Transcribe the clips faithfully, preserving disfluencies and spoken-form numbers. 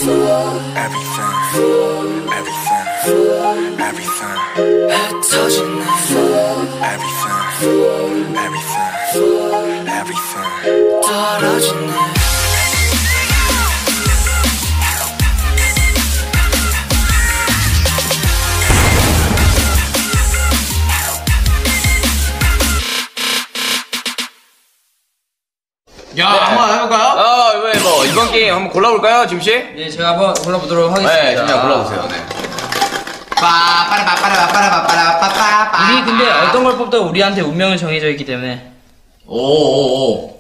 everything, everything, everything. 흩어진 내 everything, everything, everything. 떨어진 내 야, 네. 한번 해볼까요? 어, 왜, 뭐, 이번 게임 한번 골라볼까요, 짐씨? 네, 제가 한번 골라보도록 하겠습니다. 네, 짐씨 골라보세요. 네. 빠빠라빠빠라빠빠라빠빠빠빠. 우리 근데 어떤 걸 뽑도 우리한테 운명은 정해져 있기 때문에. 오오오.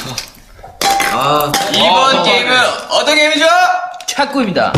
아, 이번 어, 게임은 네. 어떤 게임이죠? 탁구입니다.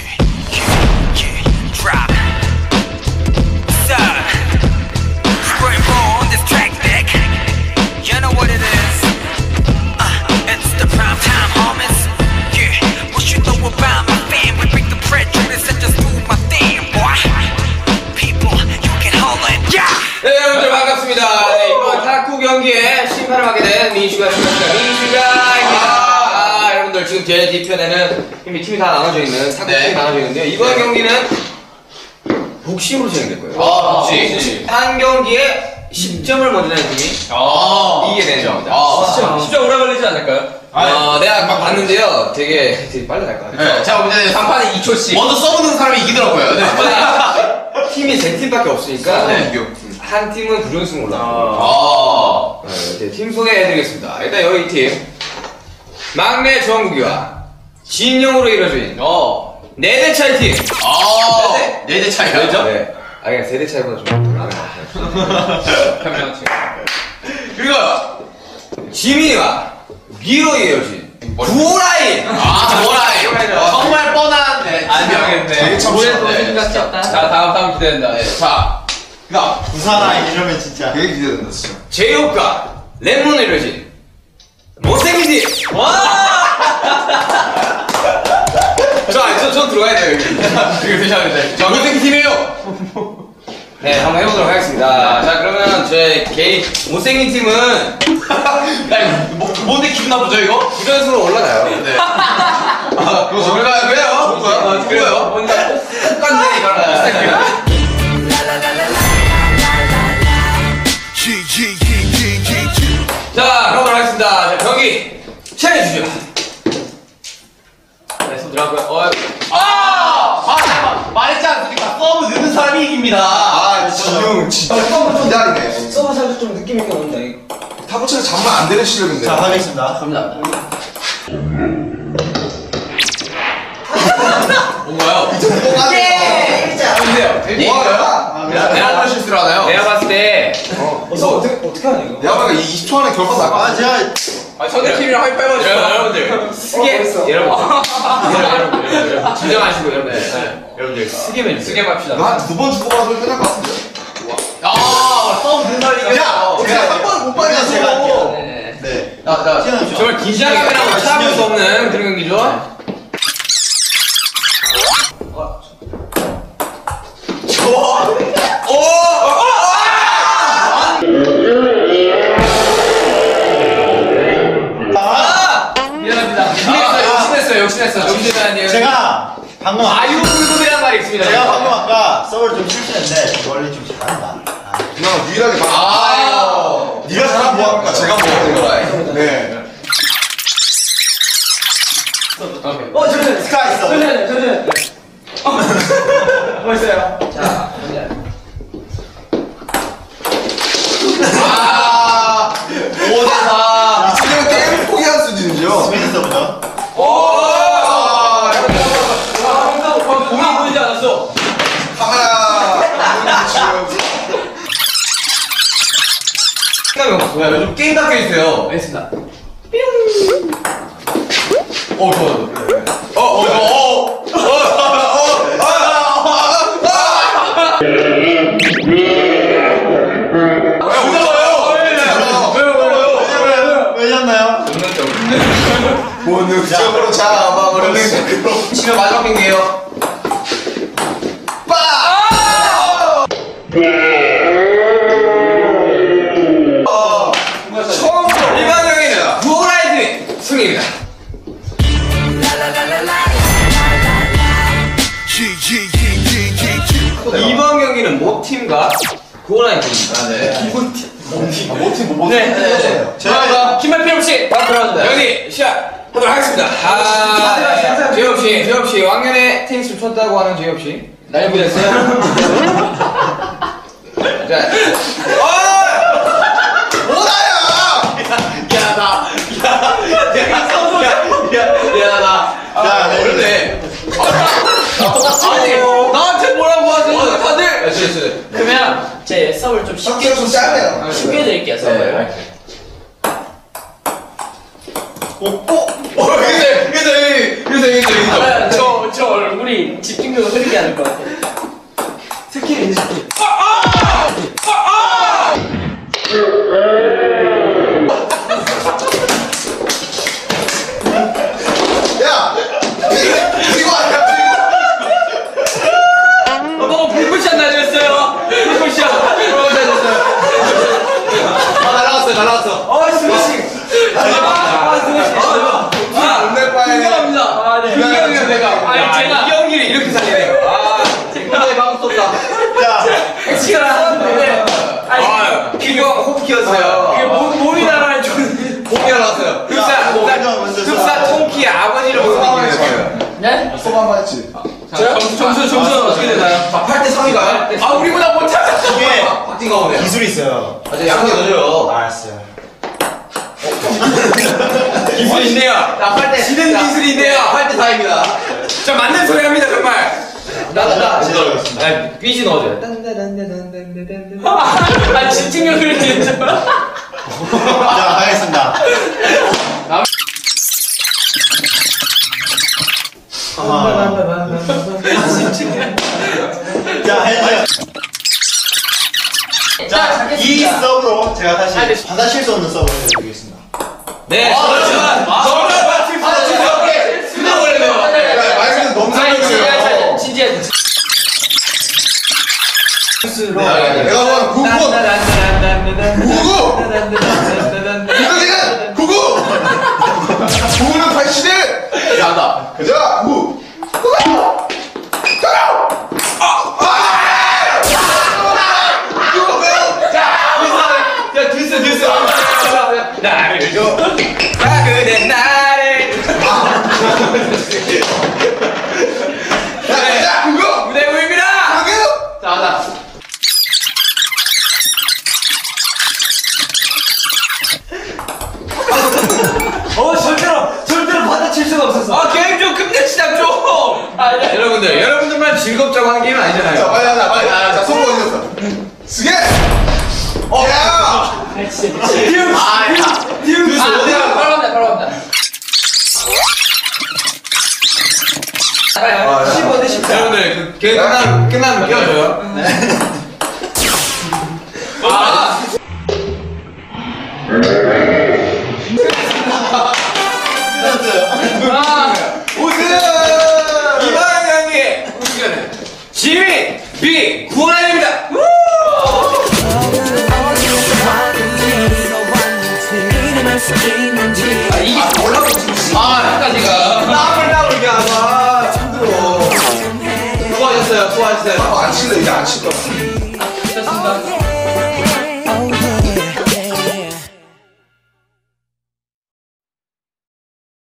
네, 여러분들 반갑습니다. 네, 이번 탁구 경기에 심판을 하게 된 민슈가 심판입니다. 민슈가입니다. 아, 아, 여러분들 지금 제 뒤편에는 이미 팀이 다 나눠져 있는 탁구 팀이 네. 나눠져 있는데요. 이번 네. 경기는 복심으로 진행될 거예요. 아, 복심. 한 경기에 십 점을 먼저 내는 팀이 아, 이기게 되는 겁니다. 아, 십 점. 십 점 오래 걸리지 않을까요? 어, 내가 막 봤는데요. 되게, 되게 빨리 갈 것 같아요. 네, 자, 이제 삼 판에 이 초씩. 먼저 써보는 사람이 이기더라고요. 네. 팀이 세 팀밖에 없으니까 네. 한 팀은 부전승 올라갑니다. 아. 네, 팀 소개해드리겠습니다. 일단 여기 팀 막내 정국이와 진영으로 이루어진 어. 네 대 차이 팀. 아, 네 대 차이요? 왜죠? 네. 아, 그냥 세 대 차이보다 좀 많은 것 같아요. 현명치. 그리고 지민이와 미로 이어진 구호라인! 아, 구호라인! 정말 뻔한, 네, 아니겠네. 되게 참신한데. 생각지 않다. 자, 다음, 다음 기대된다. 네. 자, 그 다음. 부산라인 이러면 진짜. 되게 기대된다, 진짜. 제이홉과 랩몬을 이어진 못생긴 팀! 와! 자, 저, 전 들어가야 돼요, 여기. 이거 대셔야 돼. 자, 못생긴 팀이에요! 네, 한번 해보도록 하겠습니다. 자, 그러면 제 개인 못생긴 팀은 뭐, 뭔데 기분 나쁘죠 이거? 부전수로 올라가요. 네. 아, 그거 저희가 그래요? 뭐야? 그래요? 뭔가 똑같네 이거랑. 자, 그러도록 하겠습니다. 자, 경기 시작해주죠. 네, 손 들어가고요. 어, 아! 아! 말했지 않습니까? 서브 넣는 사람이 이깁니다. 아, 진영 진짜 서브 좀 기다리네. 서브 살짝 좀 느낌 있게 온다, 이거. 타구치가 장난 안 되는 실력인데. 자, 하겠습니다. 감사합니다. 뭔가요? 예! 안돼요. 뭐하냐? 내가 실수를 하나요? 내가 봤을 때 어, 어, 어떻게, 어떻게 하냐, 이거? 내가 봐도 이십 초 안에 결과 나가. 아, 제가. 아, 상대팀이랑 하이파이브 하시죠. 여러분들 쓰게 여러분 여러분 여러분 진정하시고 여러분 여러분들 쓰게 매주 쓰게 맙시다. 한 두 번 주고 가도 끝날 것 같은데. 아, 서브 넣는 사람이 야, 그냥 한번 못 빠져. 제가 할게요. 네. 네. 나, 나 정말 긴장감이라고 참을 수 없는 그런 경기죠. 좋아. 오. 욕심냈어요. 욕심냈어요. 제가 방금 아유불급이라는 말이 있습니다. 제가 방금 아까 서브를 좀 실수했는데 원래 좀 잘한다. 누나 유일하게 봐. 아, 네가 사람 뭐 할까? 제가 뭐 할까? 네. 어, 잠시만요. 스카 있어. 잠시만요, 잠시만요. 뭐 있어요? 자, 아, 오 대 사. 이쯤이면 게임 포기할 수도 있죠. 스페인 서브죠. 오! 공이 보이지 않았어. 하나. 생각이 없어요. 요즘 게임 닫혀 있어요. 알겠습니다. 어, 좋아, 좋아. 어, 어, 어, 어. 왜셨나요? 본능적으로 잡아버렸어. 치면 마지막 경기예요. 빠! 처음으로 일반적인 구호라이드 승리입니다. 모팀과 구호라인 팀입니다. 아, 네. 모팀. 아, 모팀 뭐 네, 모팀 네, 네. 제가 김만필 씨 바로 들어왔습니다. 여기 시작하도록 하겠습니다. 아, 제이홉 씨, 제이홉 씨 왕년에 테니스를 쳤다고 하는 제이홉 씨. 날 보셨어요? 자, 뭐다야! 미안하다. 미안하다. 야, 네. 모르네. 아니 나한테 뭐라고 하세요? 다들. 네, 네, 네. 그러면 제 서브를 좀 쉽게 성격이 좀 짧네요. 쉽게 해드릴게요 서브를. 어, 근데, 근데, 근데, 근데, 저저 얼굴이 집중력을 흐르게 하는 것 같아요. 스킬이 있는 스킬. 야! 이거 아니야, 이거! 어, 불꽃샷 날렸어요. 불꽃샷. 불꽃샷 날렸어요. 아, 날아갔어요, 날아갔어. 어, 스매싱. 아, 스매싱. 아, 오늘 바에 죄송합니다. 아 네. 윤경이가 내가. 아니, 아, 제가- 이 연기를 이렇게 살리네요. 아, 생각에 방금 쏜다. 자, 엑시가 나왔는데 아니 아, 기경 호흡 키웠어요. 그게 몸 몸이 나가는 좀. 공이 날아갔어요. 흡사, 뭐 흡사, 먼저 먼저 흡사 통키의 아버지를 보는 느낌이었어요. 네? 소감 맞지? 자, 점수, 점수, 점수는 어떻게 되나요? 아, 팔 대 삼인가요? 아, 우리보다 못하죠. 이게 박진가 오네요. 기술이 있어요. 아, 저 양념 넣어줘요. 알았어요. 기술이 있네요. 자, 팔 대. 지는 기술이 있네요. 팔 대 사입니다. 자, 맞는 소리 합니다, 정말. 나간다. 아, 삐지 넣어줘요. 아 집중력 흐르게 했죠. 자, 가겠습니다. 자, 해주세요. 자, 이 서브로 제가 다시 바다 실수 없는 서브를 해드리겠습니다. 네, 아, 저는 아, 저는 아, 진짜 오케이. 그냥 걸리네요. 야, 마이크는 너무 상관없어요. 진지해. 내가 보는 구구! 구구지는 구구! 구구는 팔십일! 야다. 가자, 구구! 구구! 가라! 이거 왜요? 야, 듀스, 듀스. 나를 줘. 아, 그대 나를. 자, 가자, 구구! 무대 구입니다. 구구! 자, 가자. 어, 절대로, 절대로 받아칠 수가 없었어. 아, 게임 좀 끝내시다 좀. 아 네. 여러분들, 여러분들만 즐겁자고 하는 게임은 자, 아니잖아요. 빨리 하자, 빨리. 자, 손 어디 갔어? 쓰게! 어, 야! 아 진짜. 아, 야. 듀스 아 어디야? 바로 갑니다 바로 갑니다. 십오 대 십사. 여러분들, 그 게임 끝나면, 끝나면 끼워줘요. 아, 아, 우승! 이방현 경기 우승은 지민 비 구원입니다. 아, 이게 올라가고 싶지. 아, 여기까지가. 땀을 땀을 이렇게 하고. 힘들어. 수고하셨어요, 수고하셨어요. 안 칠래, 이제 안 칠까?